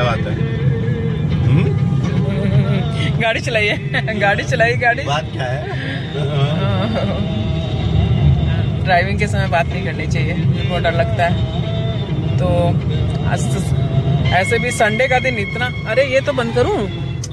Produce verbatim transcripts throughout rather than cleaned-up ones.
क्या बात है? गाड़ी चलाइए, गाड़ी चलाई गाड़ी। बात क्या है? ड्राइविंग के समय बात नहीं करनी चाहिए, मुझे बहुत डर लगता है। तो ऐसे भी संडे का दिन इतना, अरे ये तो बंद करूं।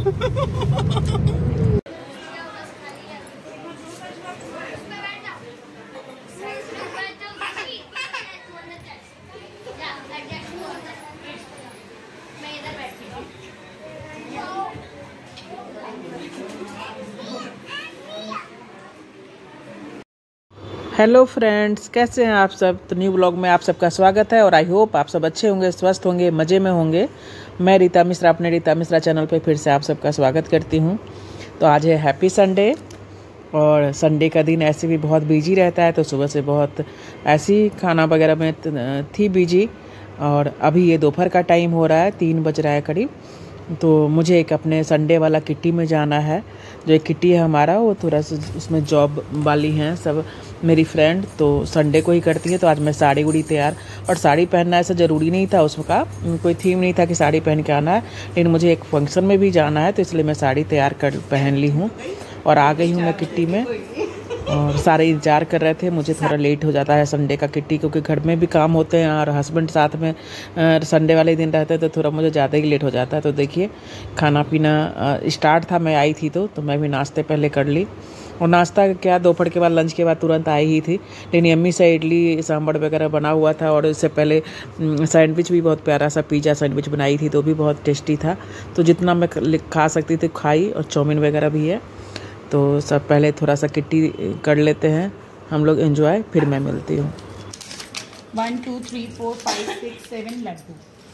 हेलो फ्रेंड्स, कैसे हैं आप सब? तो न्यू ब्लॉग में आप सबका स्वागत है और आई होप आप सब अच्छे होंगे, स्वस्थ होंगे, मज़े में होंगे। मैं रीता मिश्रा अपने रीता मिश्रा चैनल पे फिर से आप सबका स्वागत करती हूँ। तो आज है हैप्पी संडे और संडे का दिन ऐसे भी बहुत बिजी रहता है, तो सुबह से बहुत ऐसी खाना वगैरह में थी बिजी और अभी ये दोपहर का टाइम हो रहा है, तीन बज रहा है करीब। तो मुझे एक अपने संडे वाला किट्टी में जाना है। जो एक किट्टी है हमारा, वो थोड़ा सा उसमें जॉब वाली हैं सब मेरी फ्रेंड, तो संडे को ही करती है। तो आज मैं साड़ी उड़ी तैयार, और साड़ी पहनना ऐसा ज़रूरी नहीं था, उसका कोई थीम नहीं था कि साड़ी पहन के आना है, लेकिन मुझे एक फंक्शन में भी जाना है, तो इसलिए मैं साड़ी तैयार कर पहन ली हूँ और आ गई हूँ मैं किट्टी में। और सारे इंतजार कर रहे थे, मुझे थोड़ा लेट हो जाता है संडे का किट्टी, क्योंकि घर में भी काम होते हैं और हस्बैंड साथ में संडे वाले दिन रहते हैं, तो थोड़ा मुझे ज़्यादा ही लेट हो जाता है। तो देखिए खाना पीना स्टार्ट था, मैं आई थी तो तो मैं भी नाश्ते पहले कर ली। और नाश्ता क्या, दोपहर के बाद लंच के बाद तुरंत आई ही थी, लेकिन अम्मी से इडली सांभर वगैरह बना हुआ था। और इससे पहले सैंडविच भी बहुत प्यारा सा पिज़्ज़ा सैंडविच बनाई थी, तो भी बहुत टेस्टी था। तो जितना मैं खा सकती थी खाई, और चाउमीन वगैरह भी है। तो सब पहले थोड़ा सा किट्टी कर लेते हैं हम लोग एंजॉय, फिर मैं मिलती हूँ। One two three four five six seven laddu,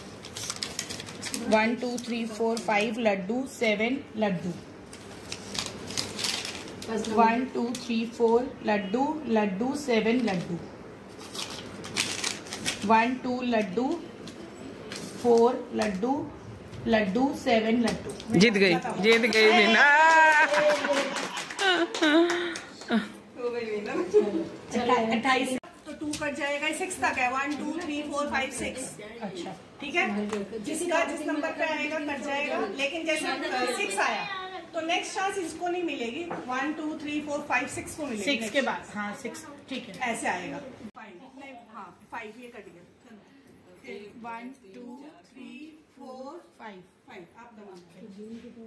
one two three four five laddu, seven laddu, one two three four laddu, laddu seven laddu, one two laddu, four laddu, laddu seven laddu. जीत गई, जीत गई बिना। अट्ठाईस तो टू कट जाएगा, सिक्स तक है, one two three four five six. अच्छा ठीक है, जिसका जिस नंबर पे आएगा कट जाएगा, लेकिन जैसे सिक्स आया तो नेक्स्ट चांस इसको नहीं मिलेगी, one two three four five six को मिलेगी। सिक्स के बाद, हाँ सिक्स, ठीक है, ऐसे आएगा। फाइव नहीं, हाँ फाइव ये कट गया। One two three four five, five आप दबा,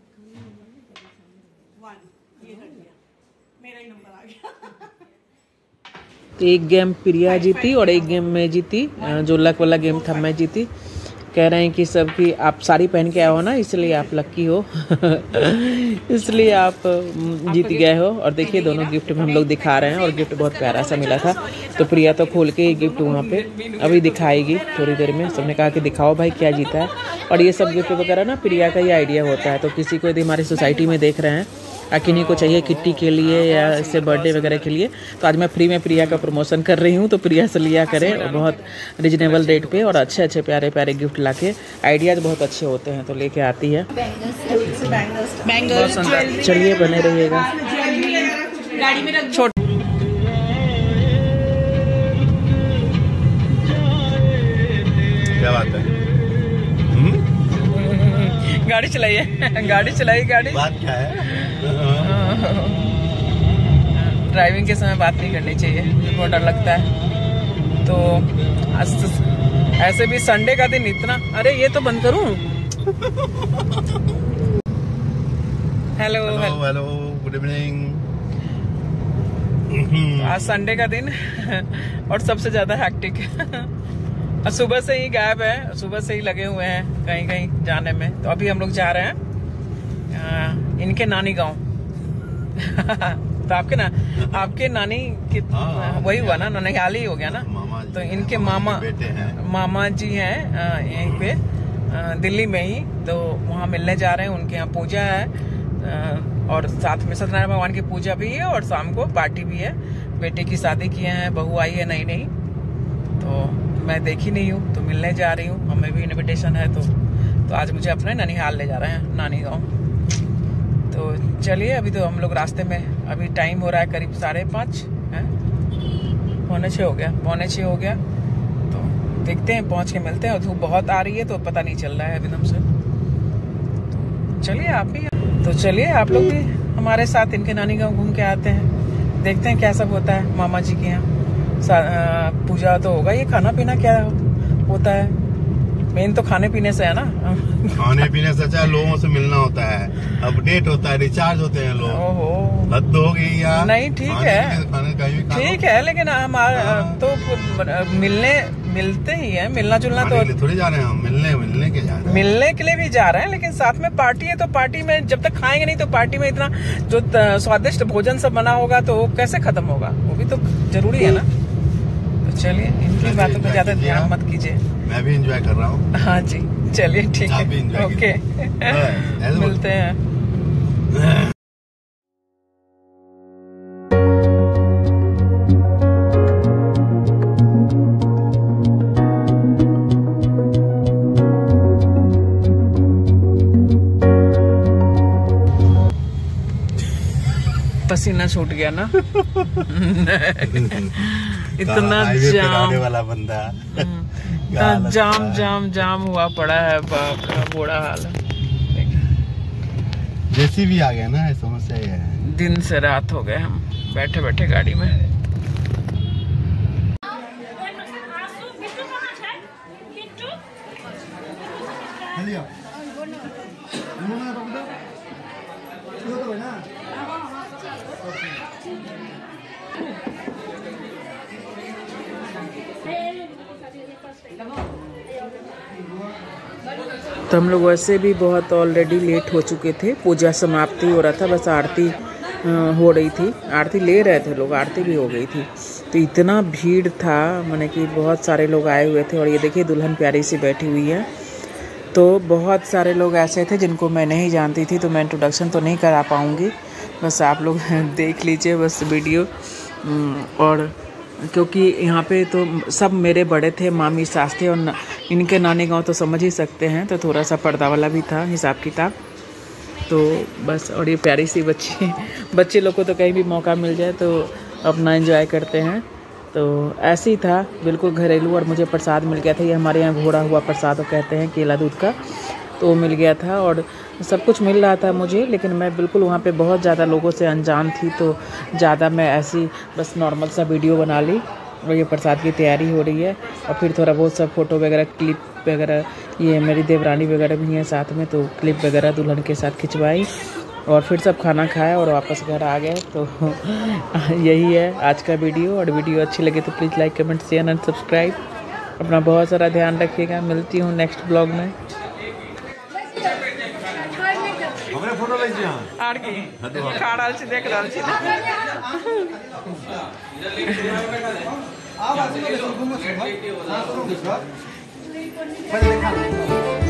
वन ये कट गया, मेरा ही नंबर आ गया। तो एक गेम प्रिया जीती और एक गेम मैं जीती, जो लक वाला गेम था मैं जीती। कह रहे हैं कि सब कि आप साड़ी पहन के आए हो ना, इसलिए आप लकी हो। इसलिए आप जीत गए हो। और देखिए दोनों गिफ्ट में हम लोग दिखा रहे हैं, और गिफ्ट बहुत प्यारा सा मिला था। तो प्रिया तो खोल के ही गिफ्ट वहाँ पे अभी दिखाएगी थोड़ी देर में। सबने कहा कि दिखाओ भाई क्या जीता है। और ये सब गिफ्ट वगैरह ना प्रिया का ही आइडिया होता है। तो किसी को यदि हमारी सोसाइटी में देख रहे हैं या किन्हीं को चाहिए किट्टी के लिए या इससे बर्थडे वगैरह के लिए, तो आज मैं फ्री में प्रिया का प्रमोशन कर रही हूँ। तो प्रिया से लिया करें, और बहुत रिजनेबल रेट पे और अच्छे अच्छे प्यारे प्यारे गिफ्ट लाके, आइडियाज बहुत अच्छे होते हैं तो लेके आती है। बैंगल्स, चलिए बने रहिएगा। गाड़ी में रख। छोट क्या बात है? गाड़ी चलाइए, गाड़ी चलाई गाड़ी। बात क्या है? ड्राइविंग के समय बात नहीं करनी चाहिए, मुझे बहुत डर लगता है। तो ऐसे भी संडे का दिन इतना, अरे ये तो बंद करूं। Hello hello hello, good evening. आज संडे का दिन और सबसे ज्यादा हैक्टिक। सुबह से ही गायब है, सुबह से ही लगे हुए हैं कहीं कहीं जाने में। तो अभी हम लोग जा रहे हैं आ, इनके नानी गांव। तो आपके ना आपके नानी की वही हुआ ना, ननिहाल ही हो गया ना। तो इनके मामा मामा जी हैं यहीं पे दिल्ली में ही, तो वहाँ मिलने जा रहे हैं। उनके यहाँ पूजा है और साथ में सत्यनारायण भगवान की पूजा भी है और शाम को पार्टी भी है। बेटे की शादी किए हैं, बहू आई है नई नई, तो मैं देखी नहीं हूँ, तो मिलने जा रही हूँ। हमें भी इनविटेशन है, तो तो आज मुझे अपने ननिहाल ले जा रहे हैं, नानी गाँव। तो चलिए, अभी तो हम लोग रास्ते में, अभी टाइम हो रहा है करीब साढ़े पाँच है, पौने छः हो गया, पौने छः हो गया। तो देखते हैं, पहुँच के मिलते हैं। और धूप बहुत आ रही है तो पता नहीं चल रहा है एकदम से। चलिए आप भी, तो चलिए आप लोग भी हमारे साथ इनके नानी गांव घूम के आते हैं, देखते हैं क्या सब होता है मामा जी के यहाँ। पूजा तो होगा, ये खाना पीना क्या होता है? मेन तो खाने पीने से है ना। खाने पीने से अच्छा लोगों से मिलना होता है, अपडेट होता है, रिचार्ज होते हैं लोग। ओहो, हद हो गई यार। नहीं ठीक है, ठीक है, लेकिन हमारा तो मिलने मिलते ही है, मिलना जुलना तो थोड़ी जा रहे हैं हम, मिलने मिलने के जा रहे हैं, मिलने के लिए भी जा रहे हैं, लेकिन साथ में पार्टी है, तो पार्टी में जब तक खाएंगे नहीं तो पार्टी में इतना जो स्वादिष्ट भोजन सब बना होगा तो वो कैसे खत्म होगा, वो भी तो जरूरी है ना। तो चलिए इनकी बातों पे ज्यादा ध्यान मत कीजिए, मैं भी एंजॉय कर रहा हूँ। हाँ जी चलिए ठीक है, ओके मिलते हैं। पसीना छूट गया ना। इतना जाम वाला बंदा, इतना जाम जाम जाम हुआ पड़ा है, बाप रे बुरा हाल है। जैसी भी आ गया ना, समस्या ये है, दिन से रात हो गए हम बैठे बैठे गाड़ी में। तो हम लोग वैसे भी बहुत ऑलरेडी लेट हो चुके थे, पूजा समाप्ति हो रहा था, बस आरती हो रही थी, आरती ले रहे थे लोग, आरती भी हो गई थी। तो इतना भीड़ था, माने कि बहुत सारे लोग आए हुए थे। और ये देखिए दुल्हन प्यारी सी बैठी हुई है। तो बहुत सारे लोग ऐसे थे जिनको मैं नहीं जानती थी, तो मैं इंट्रोडक्शन तो नहीं करा पाऊँगी, बस आप लोग देख लीजिए बस वीडियो। और क्योंकि यहाँ पे तो सब मेरे बड़े थे, मामी सास थे, और न, इनके नानी गांव तो समझ ही सकते हैं, तो थोड़ा सा पर्दा वाला भी था हिसाब किताब। तो बस, और ये प्यारी सी बच्ची, बच्चे लोग को तो कहीं भी मौका मिल जाए तो अपना एंजॉय करते हैं। तो ऐसे ही था बिल्कुल घरेलू। और मुझे प्रसाद मिल गया था, ये हमारे यहाँ घोड़ा हुआ प्रसाद कहते हैं, केला दूध का, तो वो मिल गया था। और सब कुछ मिल रहा था मुझे, लेकिन मैं बिल्कुल वहाँ पे बहुत ज़्यादा लोगों से अनजान थी, तो ज़्यादा मैं ऐसी बस नॉर्मल सा वीडियो बना ली। और ये प्रसाद की तैयारी हो रही है, और फिर थोड़ा बहुत सब फ़ोटो वगैरह, क्लिप वगैरह, ये मेरी देवरानी वगैरह भी हैं साथ में, तो क्लिप वगैरह दुल्हन के साथ खिंचवाई। और फिर सब खाना खाया और वापस घर आ गए। तो यही है आज का वीडियो। और वीडियो अच्छी लगे तो please like comment share and subscribe. अपना बहुत सारा ध्यान रखिएगा। मिलती हूँ नेक्स्ट ब्लॉग में। फोटो लै छी आर की खा रहल छी, देख रहल छी। आ